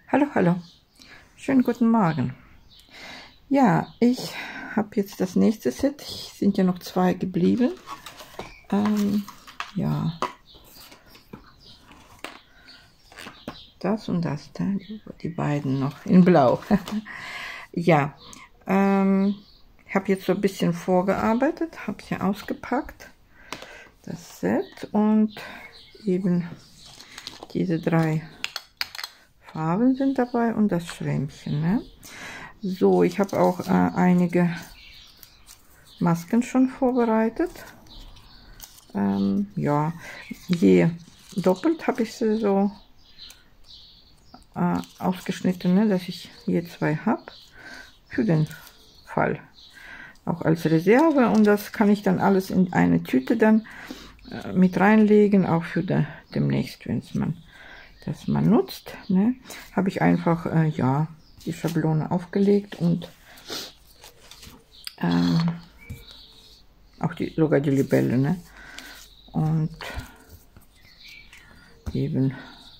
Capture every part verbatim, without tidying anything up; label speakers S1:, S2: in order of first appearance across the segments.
S1: Hallo, hallo. Schönen guten Morgen. Ja, ich habe jetzt das nächste Set. Es sind ja noch zwei geblieben. Ähm, ja. Das und das, die beiden noch in Blau. Ja, ähm, ich habe jetzt so ein bisschen vorgearbeitet, habe sie ausgepackt, das Set, und eben diese drei Farben sind dabei und das Schwämmchen. Ne? So, ich habe auch äh, einige Masken schon vorbereitet. Ähm, ja, je doppelt habe ich sie so äh, ausgeschnitten, ne, dass ich je zwei habe für den Fall, auch als Reserve, und das kann ich dann alles in eine Tüte dann äh, mit reinlegen, auch für de, demnächst, wenn es man das man nutzt, ne, habe ich einfach äh, ja die Schablone aufgelegt und ähm, auch die, sogar die Libelle, ne, und eben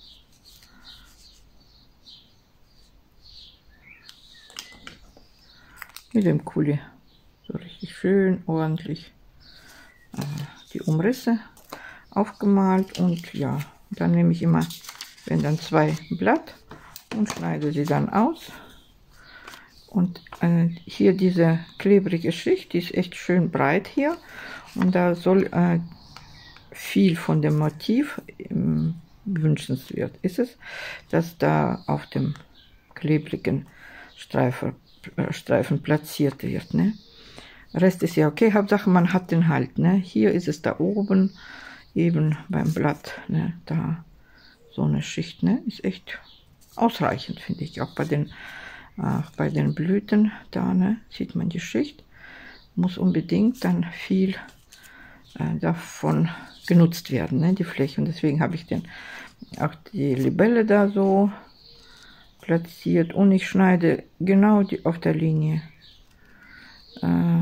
S1: mit dem Kuli so richtig schön ordentlich äh, die Umrisse aufgemalt. Und ja, dann nehme ich immer, wenn dann zwei Blatt, und schneide sie dann aus. Und äh, hier diese klebrige Schicht, die ist echt schön breit hier, und da soll äh, viel von dem Motiv ähm, wünschenswert ist es, dass da auf dem klebrigen Streifen, äh, Streifen platziert wird. Ne? Rest ist ja okay, Hauptsache man hat den halt. Ne? Hier ist es da oben, eben beim Blatt, ne? Da so eine Schicht, ne? Ist echt ausreichend, finde ich. Auch bei den, auch bei den Blüten, da, ne? Sieht man die Schicht. Muss unbedingt dann viel äh, davon genutzt werden, ne? Die Fläche. Und deswegen habe ich den, auch die Libelle da so platziert. Und ich schneide genau die auf der Linie. Äh,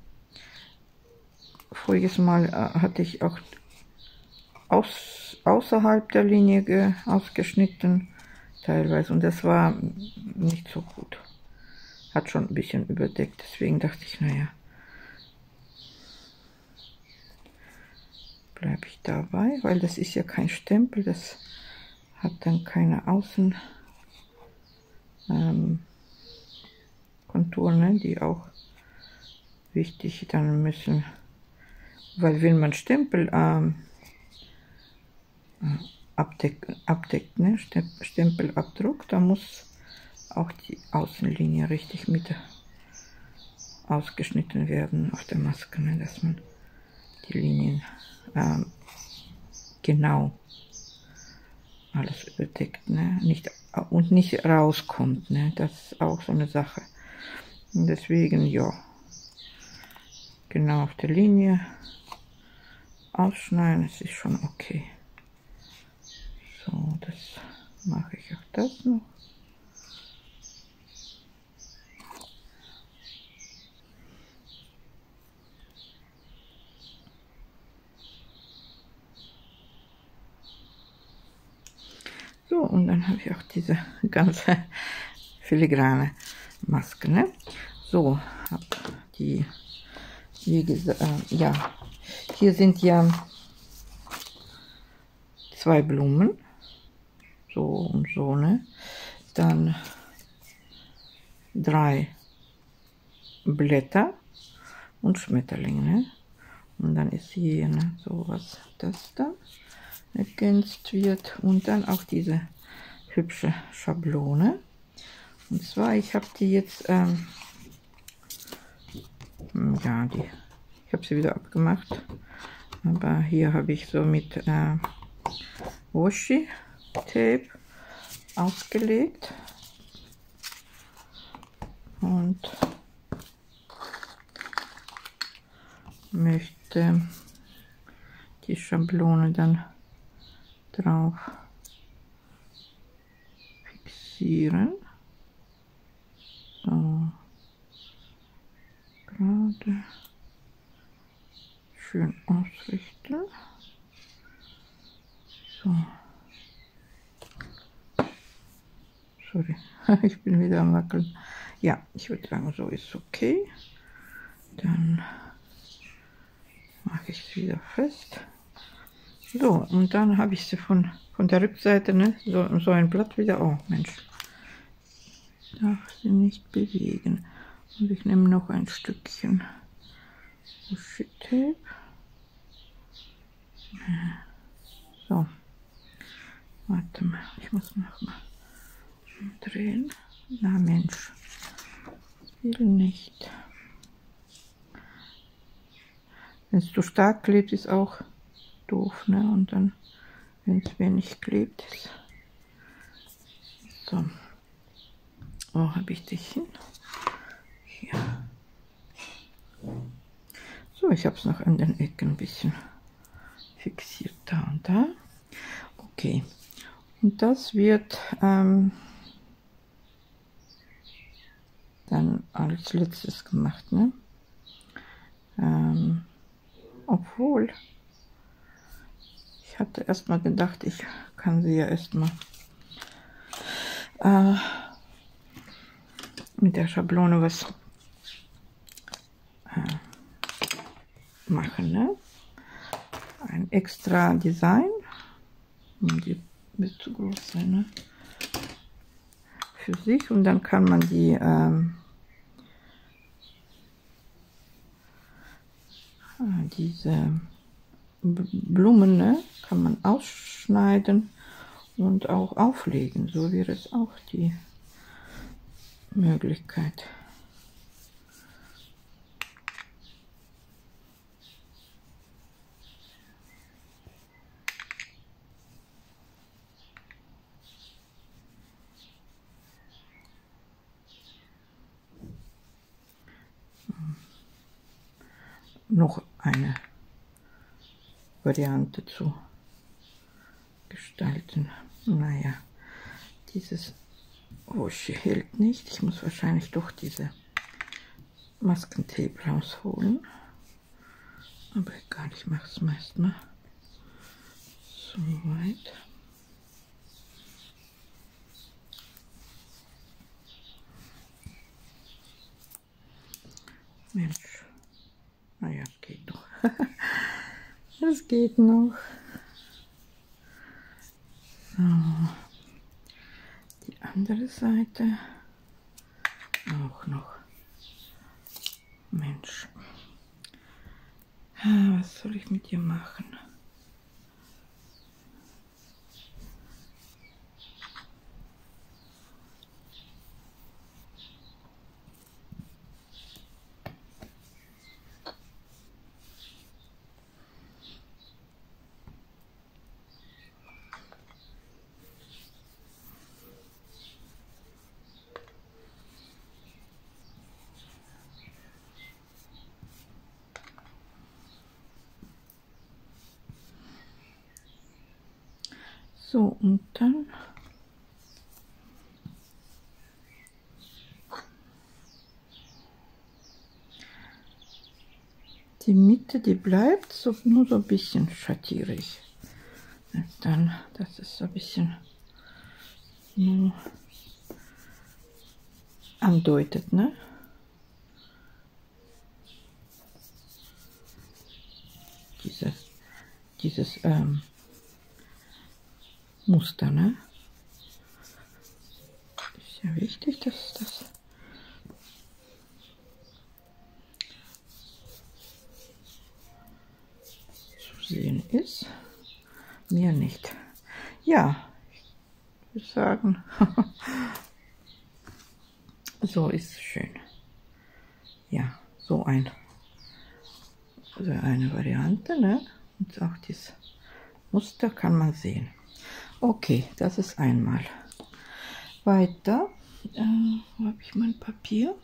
S1: voriges Mal äh, hatte ich auch aus, außerhalb der Linie ausgeschnitten, teilweise, und das war nicht so gut. Hat schon ein bisschen überdeckt, deswegen dachte ich, naja, bleibe ich dabei, weil das ist ja kein Stempel, das hat dann keine Außen ähm, Konturen, ne, die auch wichtig dann müssen, weil wenn man Stempel ähm, abdeck, abdeckt, ne, Stempelabdruck, da muss auch die Außenlinie richtig mit ausgeschnitten werden auf der Maske, ne, dass man die Linien ähm, genau alles überdeckt, ne, nicht und nicht rauskommt, ne, das ist auch so eine Sache. Und deswegen, ja, genau auf der Linie ausschneiden, es ist schon okay. So, das mache ich auch das noch. So, und dann habe ich auch diese ganze filigrane Maske, ne? So, habe die, wie gesagt, äh, ja, hier sind ja zwei Blumen, so und so, ne? Dann drei Blätter und Schmetterlinge, ne? Und dann ist hier, ne, so was das da ergänzt wird, und dann auch diese hübsche Schablone. Und zwar, ich habe die jetzt, ähm, ja, die, ich habe sie wieder abgemacht, aber hier habe ich so mit äh, Washi Tape ausgelegt und möchte die Schablone dann drauf fixieren. So, gerade schön ausrichten. So, sorry, ich bin wieder am Wackeln. Ja, ich würde sagen, so ist okay. Dann mache ich es wieder fest. So, und dann habe ich sie von, von der Rückseite, ne, so, so ein Blatt wieder. Oh Mensch, ich darf sie nicht bewegen. Und ich nehme noch ein Stückchen Washi-Tape. So, warte mal, ich muss noch mal drehen. Na Mensch, das will nicht. Wenn es zu stark klebt, ist auch doof, ne? Und dann, wenn es wenig klebt, ist. So, wo habe ich dich hin? Hier. So, ich habe es noch an den Ecken ein bisschen fixiert, da und da. Okay, und das wird ähm, dann als letztes gemacht, ne? Ähm, obwohl, ich hatte erstmal gedacht, ich kann sie ja erstmal äh, mit der Schablone was äh, machen, ne? Ein extra Design. Die wird zu groß sein, ne? Für sich, und dann kann man die ähm, diese Blumen, ne, kann man ausschneiden und auch auflegen. So wäre es auch die Möglichkeit. Noch eine Variante zu gestalten. Naja, dieses Washi hält nicht. Ich muss wahrscheinlich doch diese Maskentape rausholen. Aber egal, ich mache es meist mal so weit. Mensch. Naja, es geht noch. Es geht noch. So. Die andere Seite auch noch. Mensch. Was soll ich mit dir machen? So, und dann die Mitte, die bleibt, so, nur so ein bisschen schattiere ich. Und dann, das ist so ein bisschen nur andeutet, ne? Diese, dieses ähm, Muster, ne? Ist ja wichtig, dass das zu sehen ist. Mir nicht. Ja, ich würde sagen, so ist schön. Ja, so ein, so eine Variante, ne? Und auch dieses Muster kann man sehen. Okay, das ist einmal. Weiter, äh, wo habe ich mein Papier?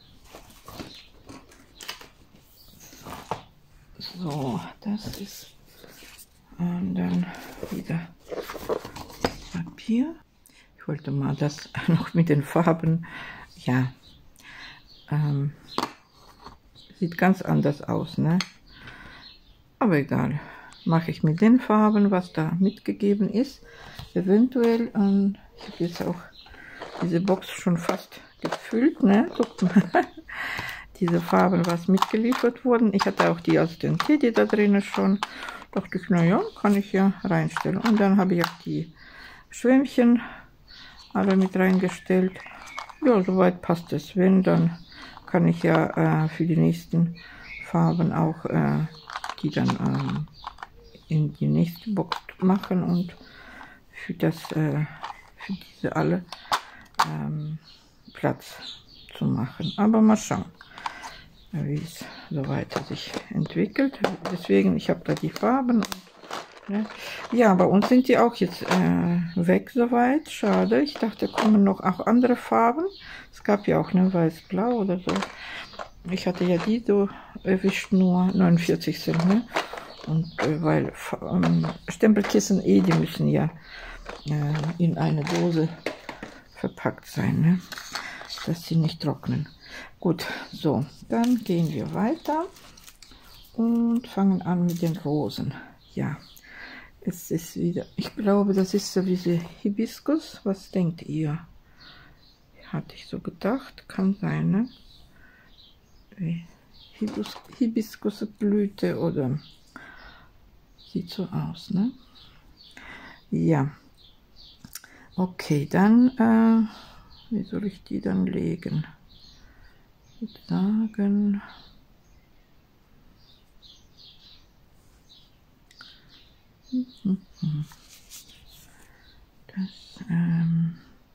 S1: So, das ist und dann wieder Papier. Ich wollte mal das noch mit den Farben, ja, ähm, sieht ganz anders aus, ne? Aber egal, mache ich mit den Farben, was da mitgegeben ist. Eventuell, ähm, ich habe jetzt auch diese Box schon fast gefüllt, ne? Guckt mal. Diese Farben, was mitgeliefert wurden. Ich hatte auch die aus den Teddy da drinnen schon. Dachte ich, naja, kann ich ja reinstellen. Und dann habe ich auch die Schwämmchen alle mit reingestellt. Ja, soweit passt es. Wenn, dann kann ich ja äh, für die nächsten Farben auch äh, die dann ähm, in die nächste Box machen und für das äh, für diese alle ähm, Platz zu machen. Aber mal schauen, wie es so weiter sich entwickelt. Deswegen, ich habe da die Farben. Und, ne? Ja, bei uns sind die auch jetzt äh, weg soweit. Schade. Ich dachte, kommen noch auch andere Farben. Es gab ja auch ne weiß-blau oder so. Ich hatte ja die so erwischt, nur neunundvierzig Cent. Ne? Und äh, weil ähm, Stempelkissen eh, die müssen ja äh, in eine Dose verpackt sein, ne? Dass sie nicht trocknen. Gut, so, dann gehen wir weiter und fangen an mit den Rosen. Ja, es ist wieder, ich glaube, das ist so wie Hibiskus. Was denkt ihr? Hatte ich so gedacht, kann sein, ne? Hibis Hibiskusblüte oder sieht so aus, ne? Ja. Okay, dann, äh, wie soll ich die dann legen? Ich würde sagen, das, ähm,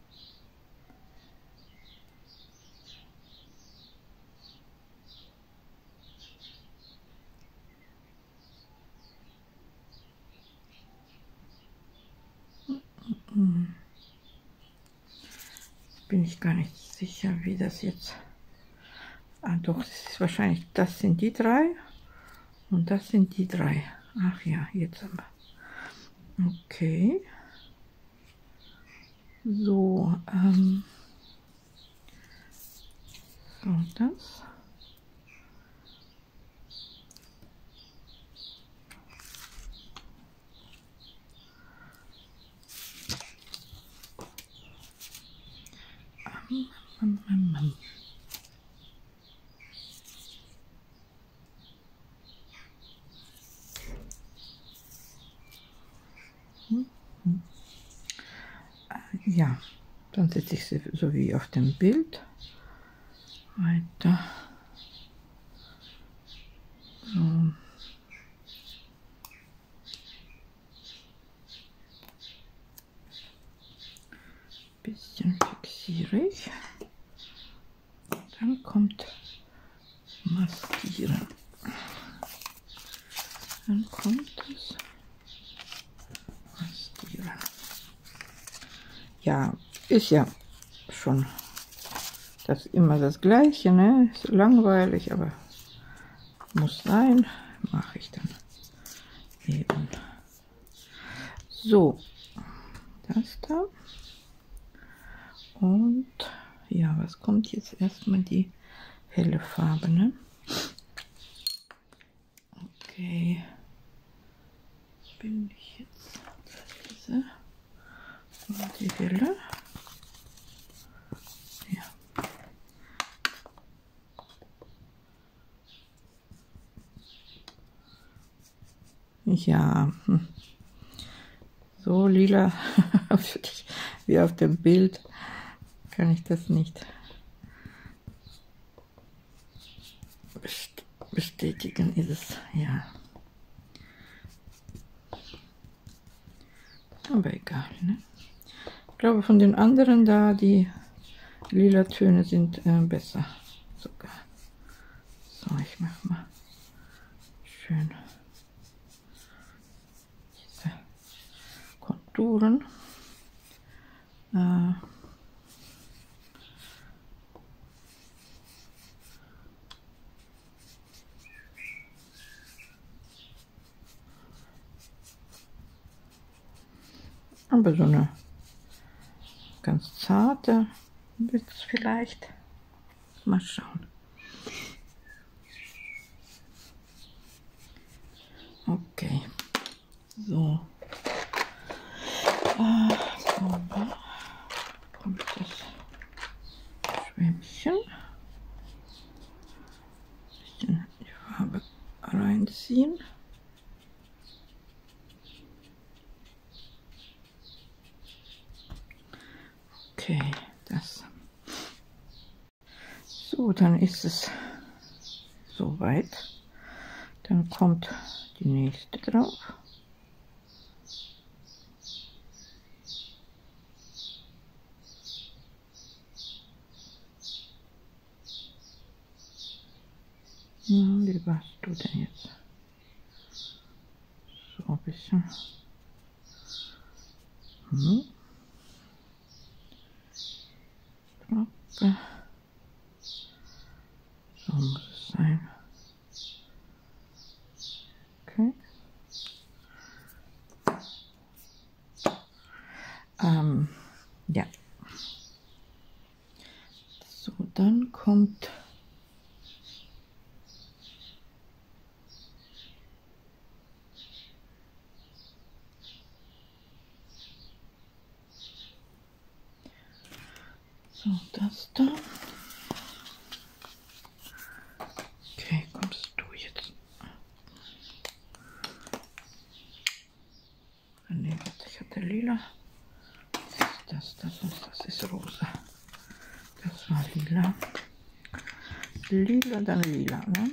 S1: bin ich gar nicht sicher, wie das jetzt. Ah, doch, das ist wahrscheinlich, das sind die drei und das sind die drei. Ach ja, jetzt aber. Okay. So, ähm, so das. Um, um, um. Ja, dann setze ich sie so wie auf dem Bild weiter. So. Bisschen fixiere ich. Dann kommt Maskieren. Dann kommt es Maskieren. Ja, ist ja schon das immer das Gleiche, ne? Ist langweilig, aber muss sein. Mache ich dann eben. So, das da. Und ja, was kommt jetzt erstmal die helle Farbe, ne? Okay. Bin ich jetzt diese und die helle. Ja. Ja, hm. So lila wie auf dem Bild kann ich das nicht bestätigen, ist es, ja. Aber egal, ne? Ich glaube, von den anderen da, die lila Töne sind äh, besser sogar. So, ich mache mal schön diese Konturen. Äh, aber so eine ganz zarte wird es vielleicht. Mal schauen. Okay. So. Ah, so kommt das. Schwämmchen. Bisschen die Farbe reinziehen. Okay, das. So, dann ist es soweit. Dann kommt die nächste drauf. Ja, wie warst du denn jetzt? So ein bisschen. Hm. So muss es sein. Okay. Ähm, ja. So, dann kommt so das da. Okay, kommst du jetzt? Nee, ich hatte lila. Das ist das, das ist, das ist rosa. Das war lila. Lila, dann lila, ne?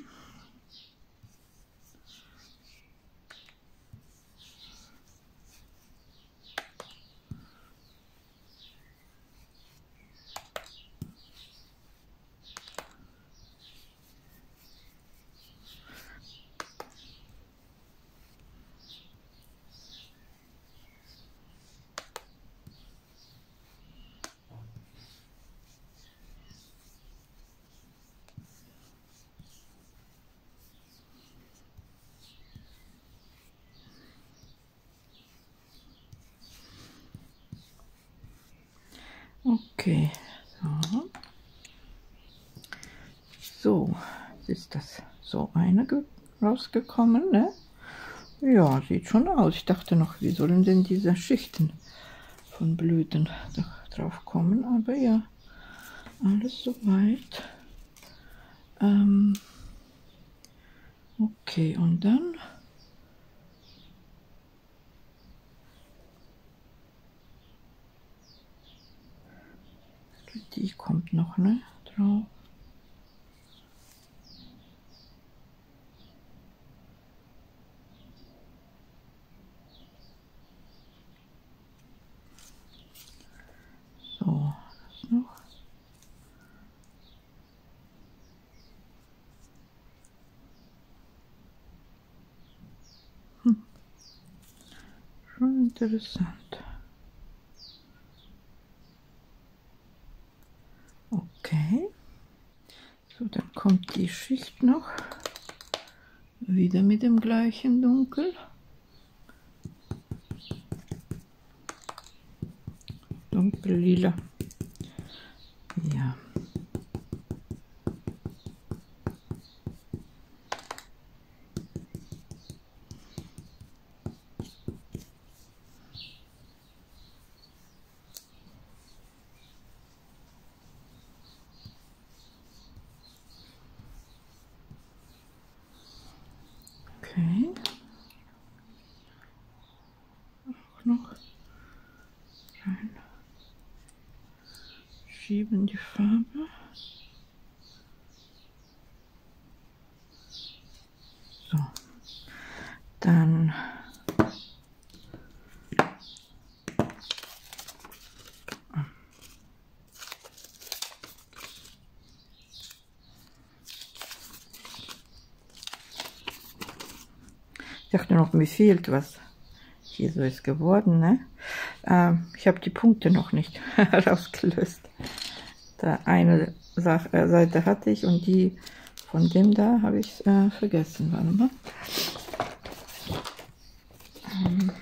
S1: Okay, so. So, ist das so eine rausgekommen, ne? Ja, sieht schon aus. Ich dachte noch, wie sollen denn diese Schichten von Blüten drauf kommen? Aber ja, alles soweit. Ähm, okay, und dann die kommt noch, ne, drauf. So, das noch. Hm. Schon interessant. Okay. So, dann kommt die Schicht noch. Wieder mit dem gleichen Dunkel. Dunkellila. Ja. Okay. Auch noch rein. Schieben die Farbe. So. Dann ich dachte noch, mir fehlt was. Hier so ist geworden, ne? Ähm, ich habe die Punkte noch nicht rausgelöst. Da eine Sache, äh, Seite hatte ich und die von dem da habe ich äh, vergessen. Warte mal. Ähm,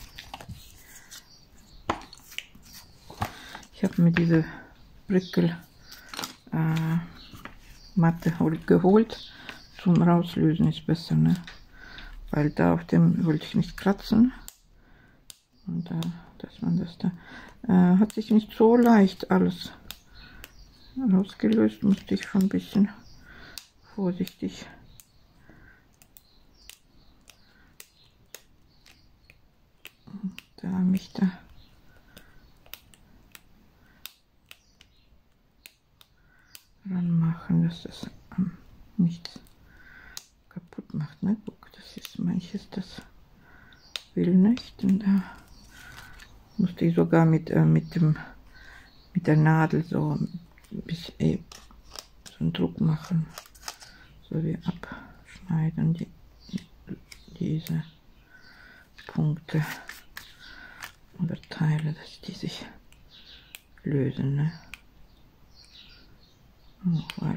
S1: ich habe mir diese Brickel äh, Matte geholt. Zum Rauslösen ist besser, ne? Weil da auf dem wollte ich nicht kratzen. Und da, dass man das da, äh, hat sich nicht so leicht alles rausgelöst, musste ich schon ein bisschen vorsichtig da mich da ranmachen, dass das ähm, nichts kaputt macht. Ne? Guck, das ist manches, das will nicht. Und da musste ich sogar mit, äh, mit, dem, mit der Nadel so ein bisschen äh, so einen Druck machen. So wie abschneiden, die, diese Punkte oder Teile, dass die sich lösen. Ne? Oh, weil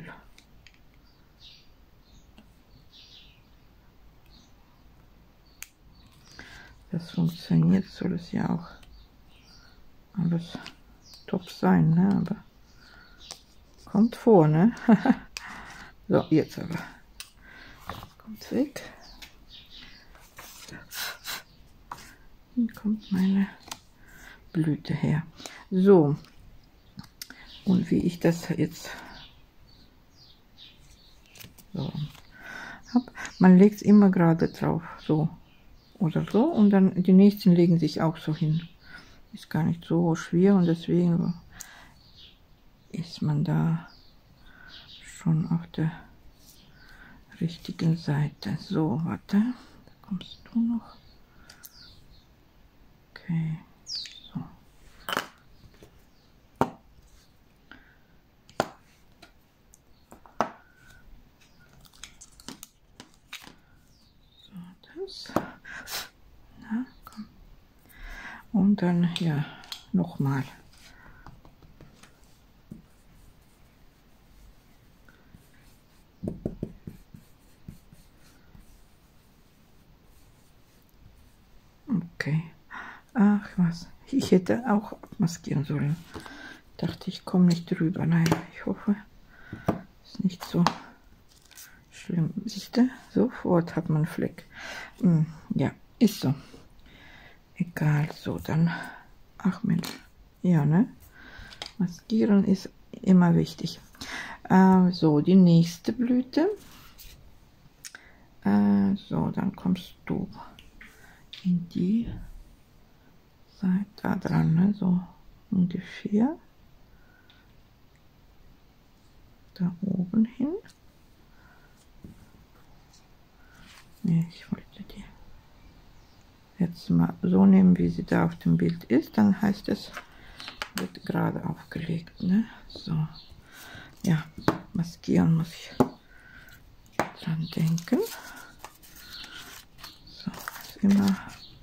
S1: das funktioniert, soll es ja auch alles top sein, ne? Aber kommt vor, ne? So, jetzt aber. Kommt weg. Hier kommt meine Blüte her. So. Und wie ich das jetzt so hab, man legt es immer gerade drauf, so oder so, und dann die nächsten legen sich auch so hin. Ist gar nicht so schwer und deswegen ist man da schon auf der richtigen Seite. So, warte, da kommst du noch. Okay, so. So, das. Na, komm. Und dann ja nochmal. Okay. Ach was, ich hätte auch abmaskieren sollen. Dachte, ich komme nicht drüber. Nein, ich hoffe, es ist nicht so schlimm. Siehst du, sofort hat man einen Fleck. Hm, ja, ist so. Egal, so dann. Ach Mensch, ja, ne? Maskieren ist immer wichtig. Äh, so, die nächste Blüte. Äh, so, dann kommst du in die Seite da dran, ne? So ungefähr. Da oben hin. Nee, ich wollte die jetzt mal so nehmen, wie sie da auf dem Bild ist. Dann heißt es, wird gerade aufgelegt, ne? So. Ja, maskieren muss ich dran denken. So, ist immer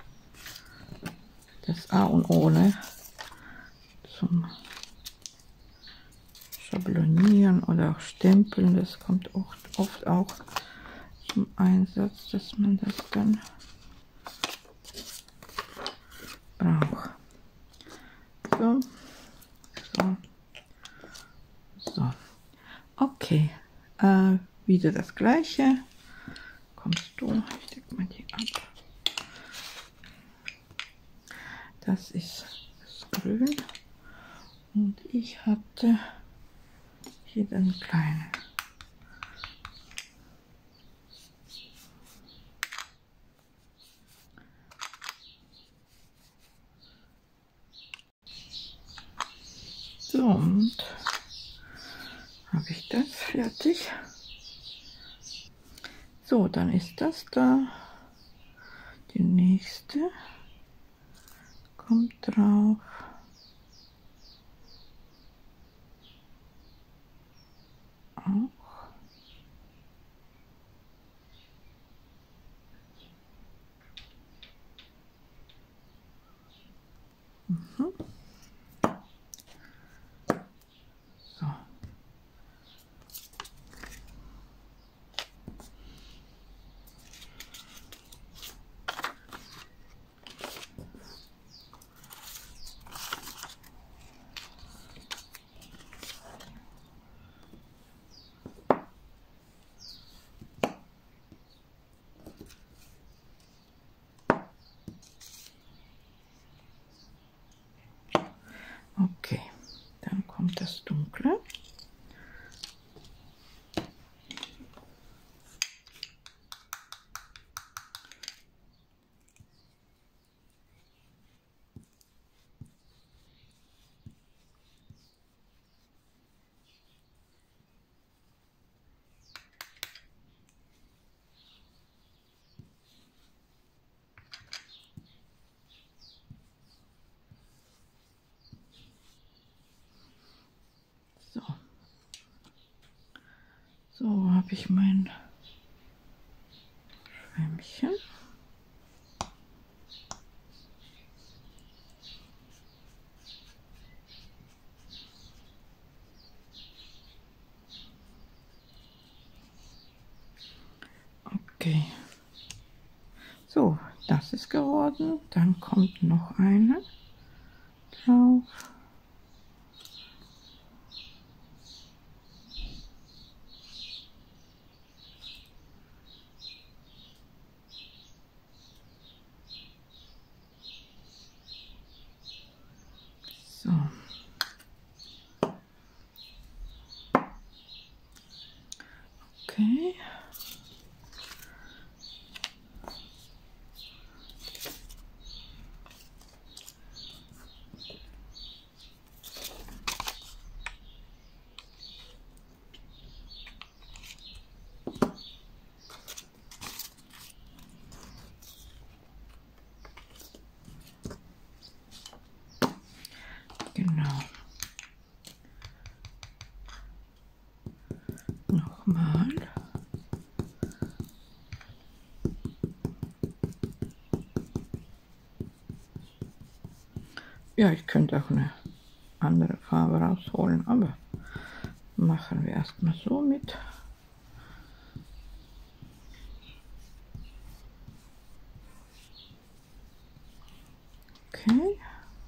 S1: das A und O, ne? Zum Schablonieren oder auch Stempeln. Das kommt oft, oft auch zum Einsatz, dass man das dann braucht. So, so, so. Okay, äh, wieder das gleiche. Kommst du, ich decke mal die ab. Das ist das Grün und ich hatte hier den kleinen. So, und habe ich das fertig. So, dann ist das da. Die nächste kommt drauf. Auch. Mhm. So. habe ich mein Schwämmchen. Okay. So, das ist geworden. Dann kommt noch eine drauf. So. Okay. Genau. Nochmal. Ja, ich könnte auch eine andere Farbe rausholen, aber machen wir erstmal so mit. Okay.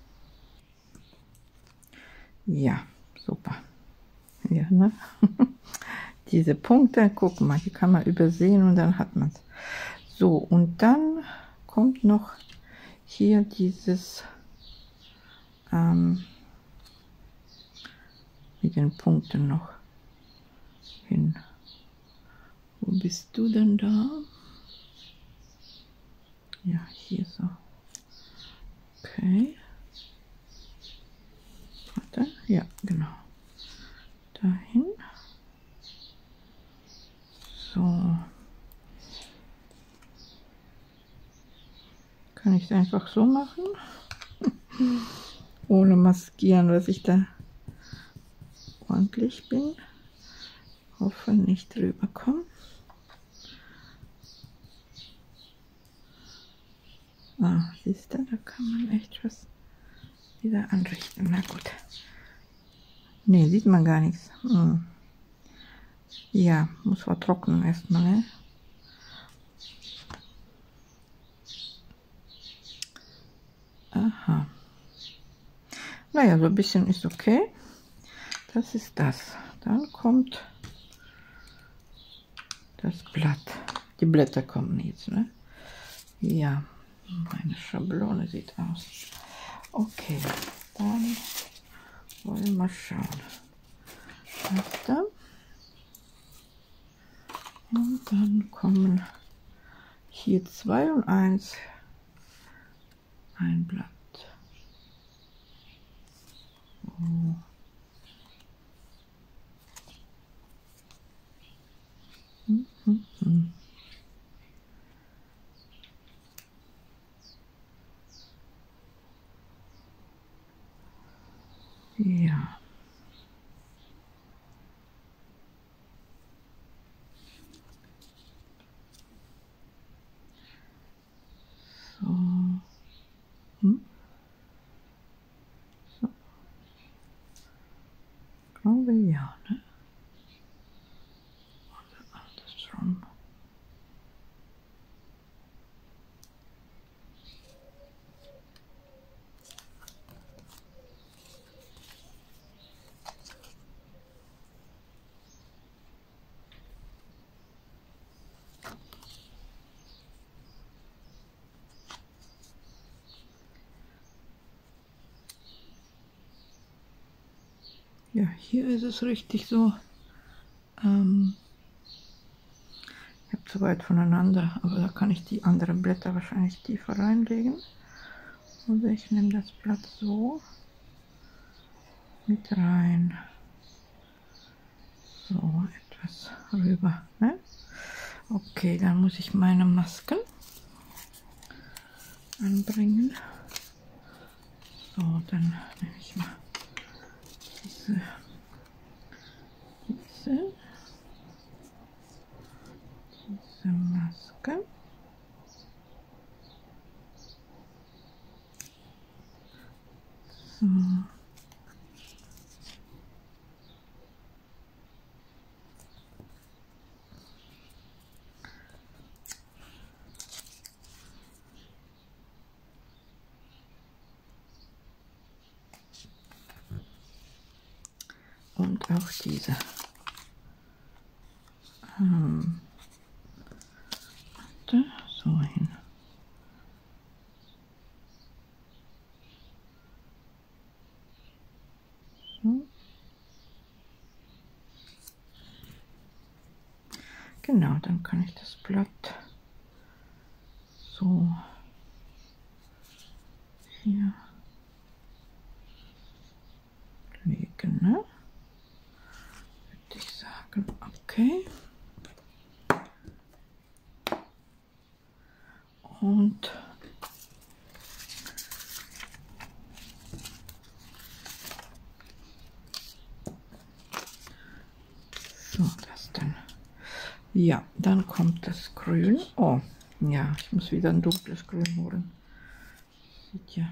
S1: Ja, super. Ja, ne? Diese Punkte, guck mal, die kann man übersehen und dann hat man es. So, und dann kommt noch hier dieses ähm, mit den Punkten noch hin. Wo bist du denn da? Ja, hier so. Okay. Warte, ja, genau. Dahin. So. Kann ich es einfach so machen? Ohne maskieren, dass ich da ordentlich bin. Hoffe nicht drüber kommen. Ah, siehst du, da kann man echt was wieder anrichten. Na gut. Ne, sieht man gar nichts. Hm. Ja, muss vertrocknen erstmal, ne? Aha. Naja, so ein bisschen ist okay. Das ist das. Dann kommt das Blatt. Die Blätter kommen jetzt, ne? Ja, meine Schablone sieht aus. Okay, dann wollen wir mal schauen. Da. Und dann kommen hier zwei und eins ein Blatt. Oh. Hm, hm, hm. Ja. So. Hm. So. Glaube ja, ne? Oder andersrum. Ja, hier ist es richtig so. Ähm, ich habe zu weit voneinander, aber da kann ich die anderen Blätter wahrscheinlich tiefer reinlegen. Oder ich nehme das Blatt so mit rein. So etwas rüber. Ne? Okay, dann muss ich meine Masken anbringen. So, dann nehme ich mal diese, diese. Und auch diese. Ähm, da, so hin. So. Genau, dann kann ich das Blatt so hier legen, ne? Würde ich sagen, okay. Und so, das dann. Ja, dann kommt das Grün. Oh, ja, ich muss wieder ein dunkles Grün holen. Sieht ja.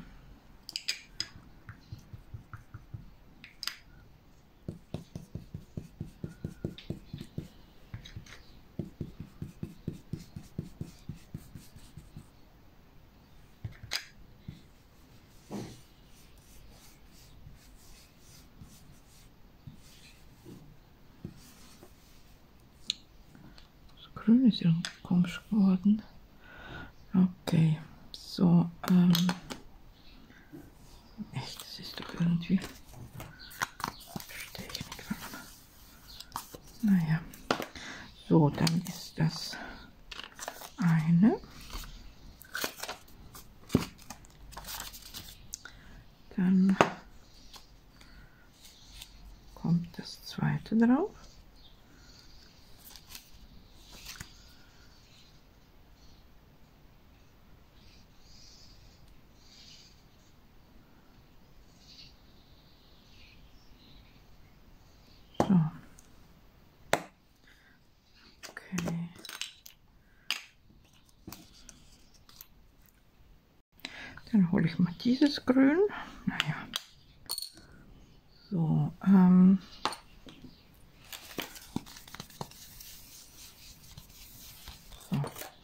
S1: Grün ist irgendwie komisch geworden. Okay, so, ähm, echt, das ist doch irgendwie, verstehe ich nicht, warum. Naja, so, dann ist das eine. Dann kommt das zweite drauf. So. Okay. Dann hole ich mal dieses Grün. Naja. So, ähm. So.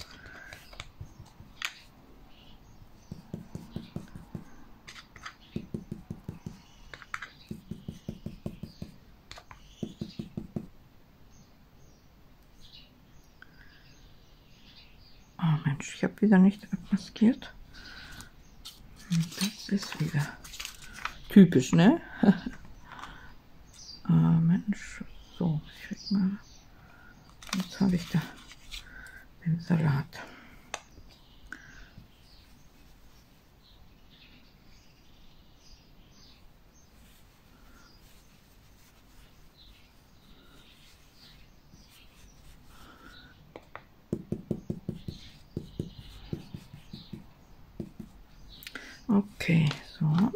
S1: Oh Mensch, ich habe wieder nicht abmaskiert. Das ist wieder typisch, ne? Oh Mensch, so, ich krieg mal. Jetzt habe ich da den Salat. Okay, so.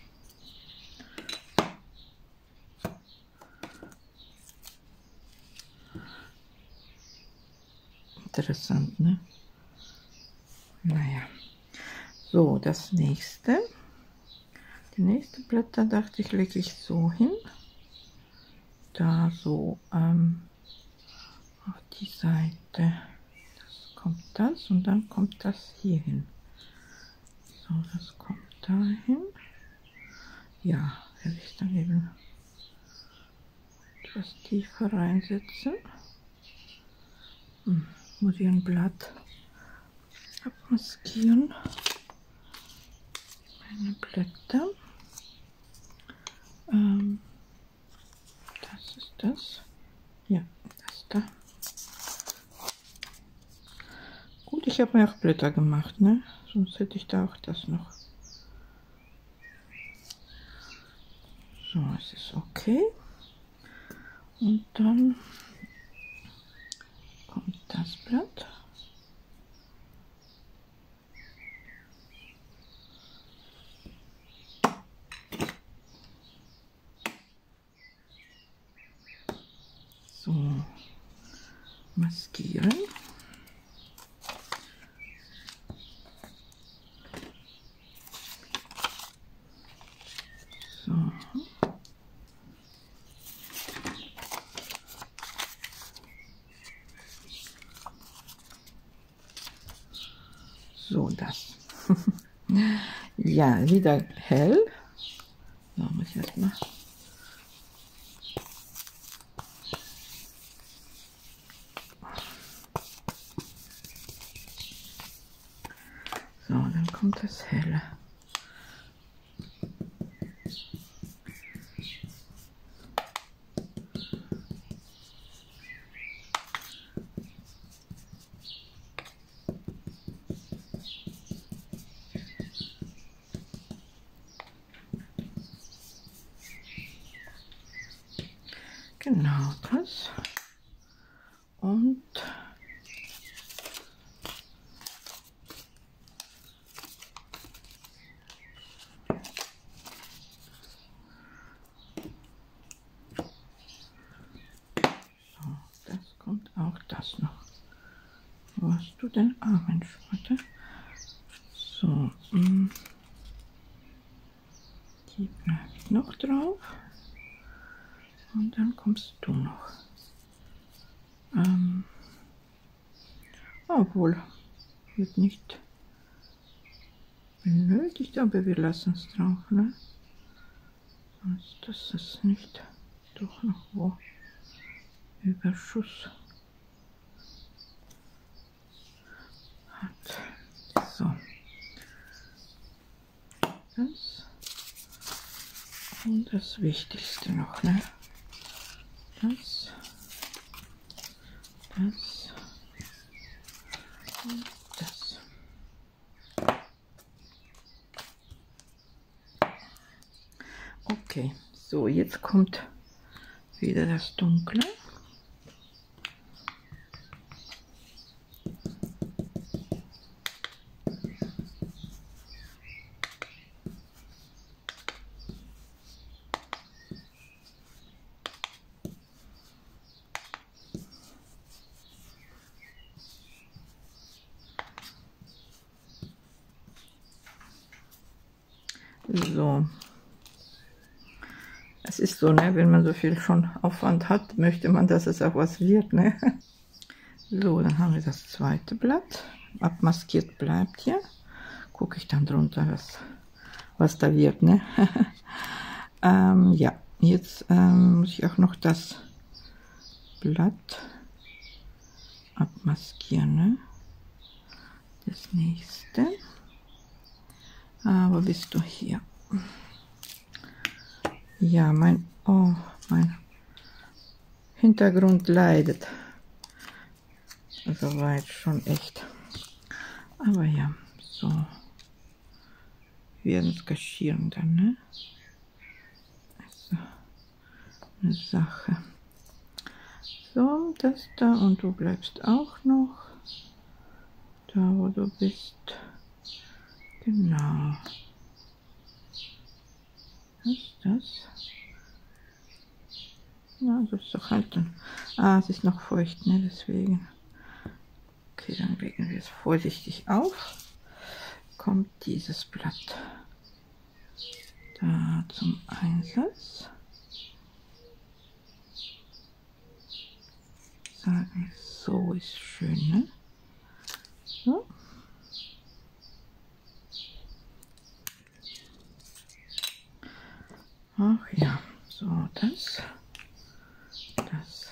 S1: Interessant, ne? Naja. So, das nächste. Die nächste Blätter dachte ich, lege ich so hin. Da so ähm, auf die Seite. Das kommt das und dann kommt das hier hin. So, das kommt dahin. Ja, werde ich dann eben etwas tiefer reinsetzen. Hm, muss ich ein Blatt abmaskieren. Meine Blätter. Ähm, das ist das. Ja, das da. Gut, ich habe mir auch Blätter gemacht, ne? Sonst hätte ich da auch das noch. So, es ist okay. Und dann kommt das Blatt. So, maskieren. So. So, das. Ja, wieder hell. So, muss ich erstmal kommt das Helle. Genau das. Und so, das kommt auch das noch. Wo hast du denn? Ah, Mensch, warte. So, mh. Die bleibt noch drauf. Und dann kommst du noch. Ähm, obwohl, wird nicht benötigt, aber wir lassen es drauf, ne? Sonst, dass es nicht doch noch wo Überschuss hat. So. Das. Und das Wichtigste noch, ne? Das. Das. Und das. Okay, so jetzt kommt wieder das Dunkle. So, es ist so, ne, wenn man so viel schon Aufwand hat, möchte man, dass es auch was wird, ne? So, dann haben wir das zweite Blatt. Abmaskiert bleibt hier. Gucke ich dann drunter, was, was da wird, ne? ähm, ja, jetzt ähm, muss ich auch noch das Blatt abmaskieren, ne? Das nächste. Aber bist du hier? Ja, mein, oh, mein Hintergrund leidet. Soweit schon echt. Aber ja, so. Wir werden es kaschieren dann, ne? Also, eine Sache. So, das da und du bleibst auch noch da, wo du bist. Genau. Was ist das? Ja, das ist doch halt dann. Ah, es ist noch feucht, ne? Deswegen. Okay, dann legen wir es vorsichtig auf. Kommt dieses Blatt da zum Einsatz. Sagen, so ist schön, ne? So. Ach ja, so das, das,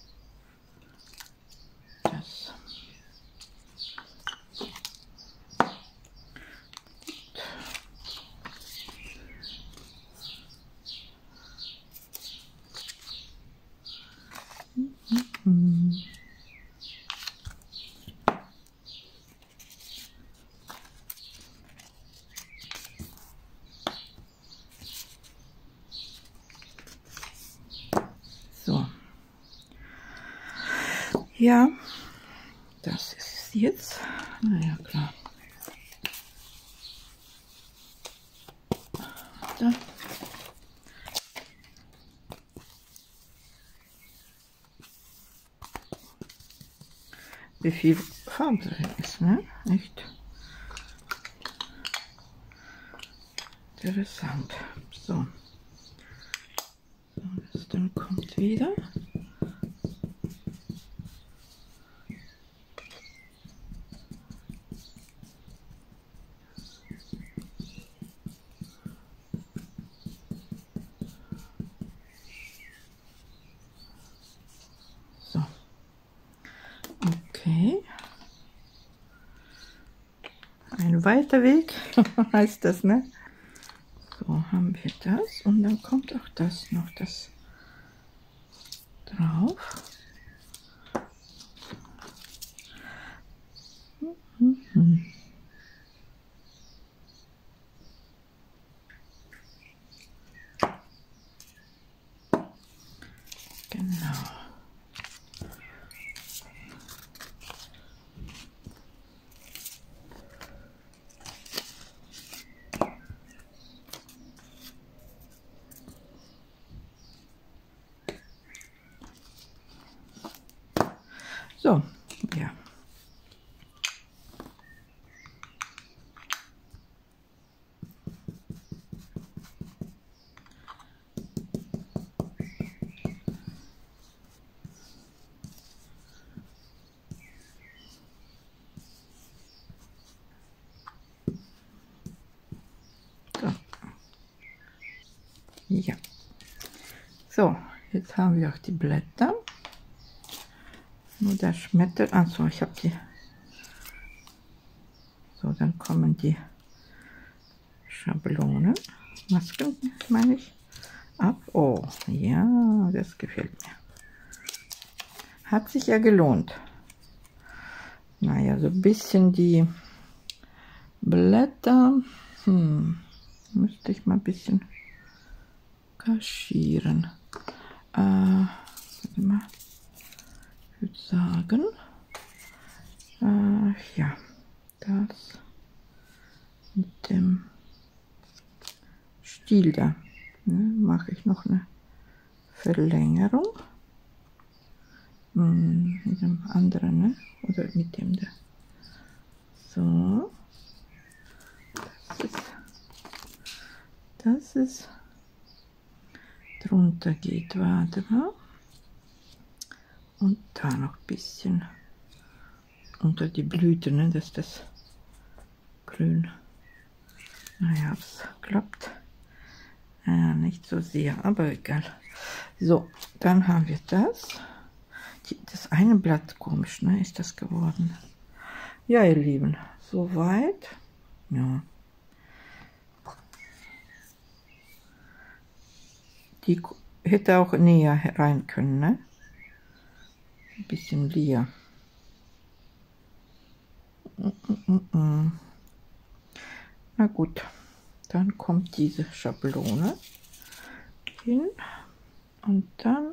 S1: das. Mhm. So. Ja, das ist jetzt. Naja, klar. Da. Wie viel Farbe drin ist, ne? Echt interessant. So. So, das dann kommt wieder. So. Okay. ein weiter Weg, heißt das, ne? So haben wir das und dann kommt auch das noch das drauf. Mhm. Genau. So, ja. So. Ja. So, jetzt haben wir auch die Blätter. Nur der Schmetterling. Achso, ich habe die. So, dann kommen die Schablonen, Masken, meine ich, ab. Oh, ja, das gefällt mir. Hat sich ja gelohnt. Naja, so ein bisschen die Blätter. Hm, müsste ich mal ein bisschen kaschieren. Äh, warte mal. Ich würde sagen, äh, ja, das mit dem Stiel da, ne, mache ich noch eine Verlängerung. Hm, mit dem anderen, ne? Oder mit dem da. So. Das ist, das ist drunter geht, warte mal. Und da noch ein bisschen unter die Blüte, ne, dass das grün. Naja, es klappt. Ja, nicht so sehr, aber egal. So, dann haben wir das. Die, das eine Blatt, komisch, ne, ist das geworden. Ja, ihr Lieben, soweit. Ja. Die hätte auch näher rein können, ne? Ein bisschen leer. Na gut, dann kommt diese Schablone hin und dann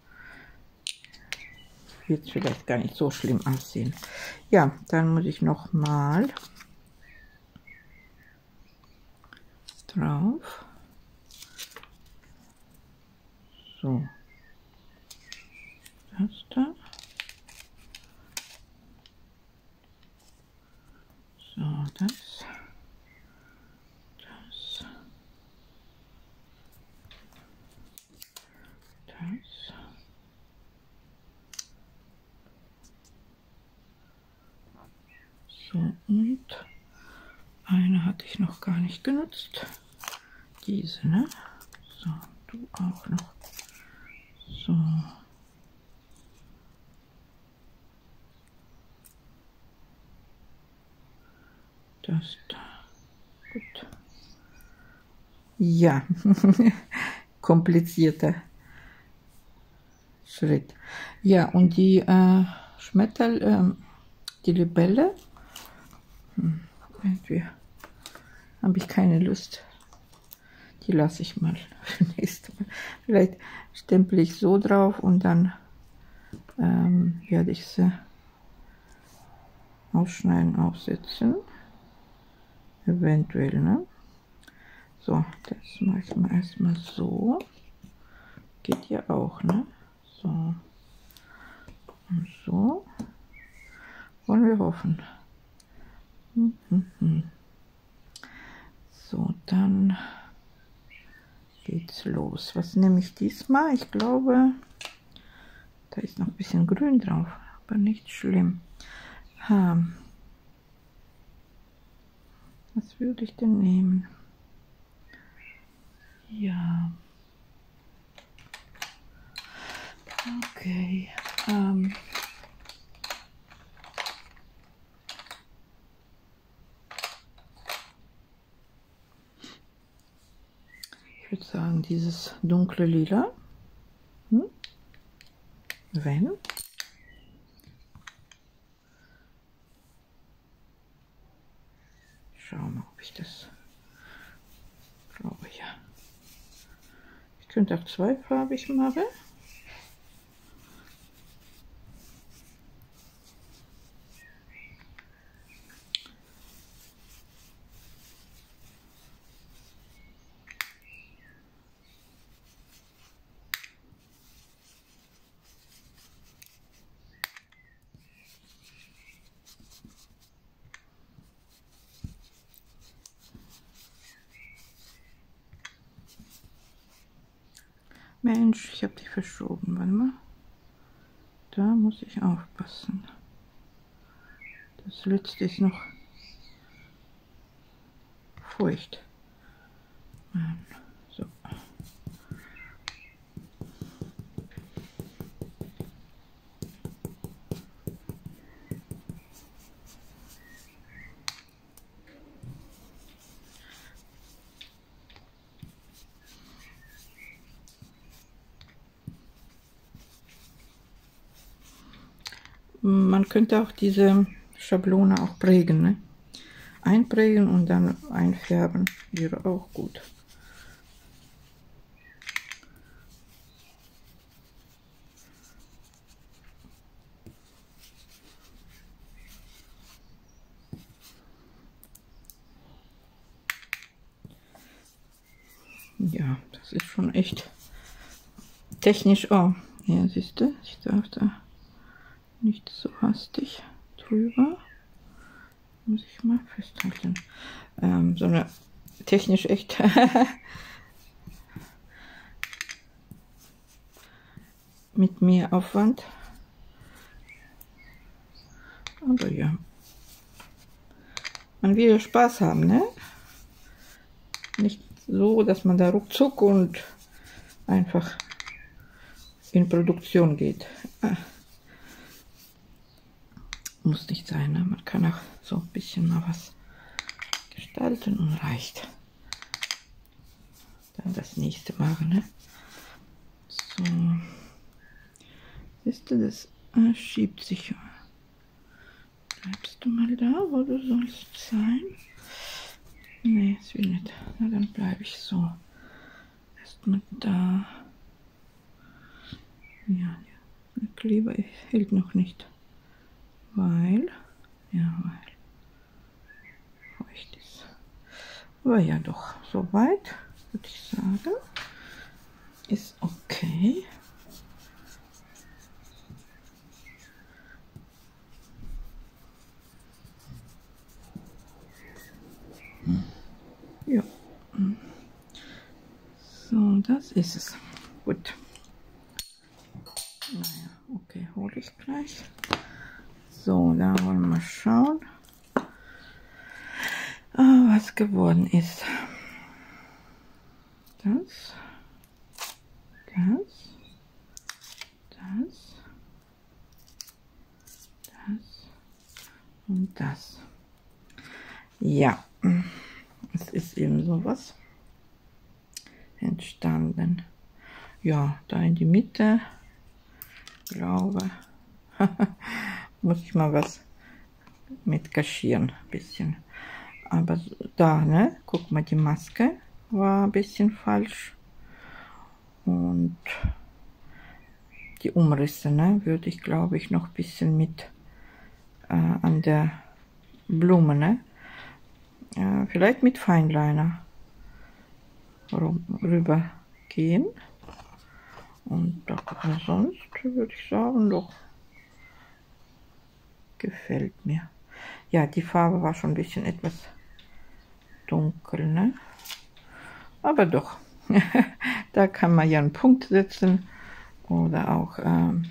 S1: wird es vielleicht gar nicht so schlimm aussehen. Ja, dann muss ich noch mal drauf. So, das da. So, das. Das. Das. So, und eine hatte ich noch gar nicht genutzt. Diese, ne? So, du auch noch. So. Das da. Gut. Ja, komplizierter Schritt. Ja, und die äh, Schmetterl, äh, die Libelle, hm, irgendwie habe ich keine Lust. Die lasse ich mal für nächstes Mal. Vielleicht stempel ich so drauf und dann ähm, werde ich sie ausschneiden, aufsetzen. Eventuell, ne? So, das mache ich mal erstmal so. Geht ja auch, ne? So. Und so. Wollen wir hoffen. Hm, hm, hm. So, dann geht's los. Was nehme ich diesmal? Ich glaube, da ist noch ein bisschen grün drauf, aber nicht schlimm. Ha. Was würde ich denn nehmen? Ja. Okay. Ähm. sagen, dieses dunkle Lila. Hm? Wenn. Schauen wir, ob ich das glaube, ja. Ich könnte auch zweifarbig machen. Mensch, ich habe die verschoben. Warte mal. Da muss ich aufpassen. Das letzte ist noch feucht. So. Man könnte auch diese Schablone auch prägen, ne? Einprägen und dann einfärben, wäre auch gut. Ja, das ist schon echt technisch. Oh, ja, siehst du, ich darf da nicht so hastig drüber. Muss ich mal festhalten. Ähm, so eine technisch echt mit mehr Aufwand. Aber ja, man will ja Spaß haben, ne? Nicht so, dass man da ruckzuck und einfach in Produktion geht. Ah. Muss nicht sein, ne? Man kann auch so ein bisschen mal was gestalten und reicht. Dann das nächste machen, ne? So. Siehst du, das äh, schiebt sich. Bleibst du mal da, wo du sollst sein? Nee, es will nicht. Na, dann bleibe ich so. Erstmal da. Ja, der Kleber hält noch nicht. Weil, ja, weil feucht ist. Aber ja, doch, soweit würde ich sagen, ist okay. Ja. So, das ist es. Gut. Naja, okay, hole ich gleich. So, da wollen wir mal schauen, ah, was geworden ist. Das, das, das, das und das. Ja, es ist eben sowas entstanden. Ja, da in die Mitte, glaube muss ich mal was mit kaschieren, ein bisschen. Aber da, ne, guck mal, die Maske war ein bisschen falsch. Und die Umrisse, ne, würde ich, glaube ich, noch ein bisschen mit äh, an der Blume, ne, äh, vielleicht mit Feinliner rüber gehen. Und doch, sonst würde ich sagen, doch gefällt mir. Ja, die Farbe war schon ein bisschen etwas dunkel, ne? Aber doch, da kann man ja einen Punkt setzen oder auch ähm,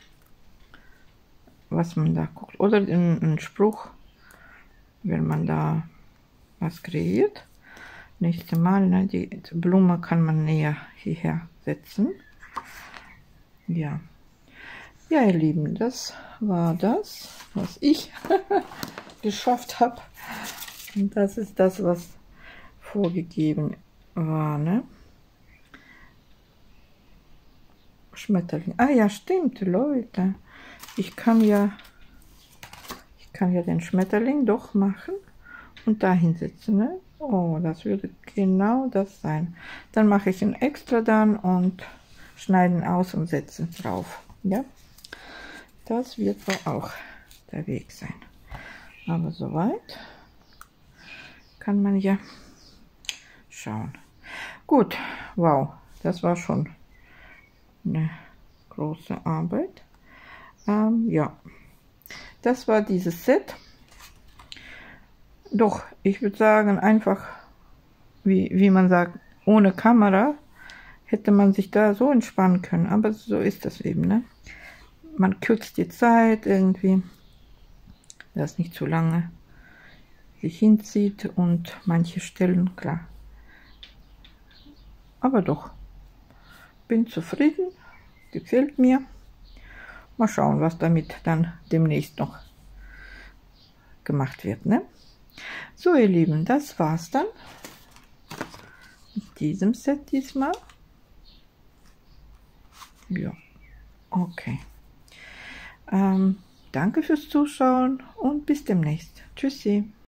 S1: was man da guckt oder einen Spruch, wenn man da was kreiert. Nächstes Mal, ne, die Blume kann man näher hierher setzen. Ja. Ja, ihr Lieben, das war das, was ich geschafft habe. Und das ist das, was vorgegeben war, ne? Schmetterling. Ah ja, stimmt, Leute. Ich kann ja, ich kann ja den Schmetterling doch machen und da hinsetzen, ne? Oh, das würde genau das sein. Dann mache ich ihn extra dann und schneiden aus und setzen drauf. Ja, das wird wohl auch der Weg sein. Aber soweit kann man ja schauen. Gut, wow, das war schon eine große Arbeit. Ähm, ja, das war dieses Set. Doch, ich würde sagen, einfach, wie, wie man sagt, ohne Kamera hätte man sich da so entspannen können. Aber so ist das eben, ne? Man kürzt die Zeit irgendwie, dass nicht zu lange sich hinzieht und manche Stellen, klar. Aber doch, bin zufrieden, gefällt mir. Mal schauen, was damit dann demnächst noch gemacht wird, ne? So, ihr Lieben, das war's dann mit diesem Set diesmal. Ja, okay. Ähm, danke fürs Zuschauen und bis demnächst. Tschüssi.